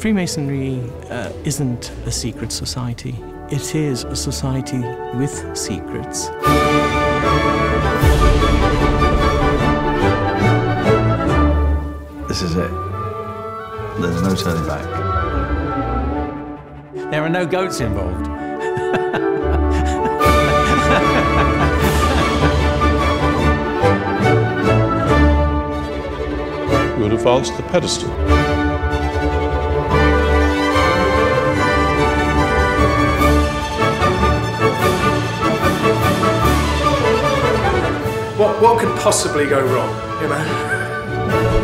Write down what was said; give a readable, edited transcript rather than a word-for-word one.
Freemasonry isn't a secret society. It is a society with secrets. This is it. There's no turning back. There are no goats involved. You would advance the pedestal. What could possibly go wrong, you know?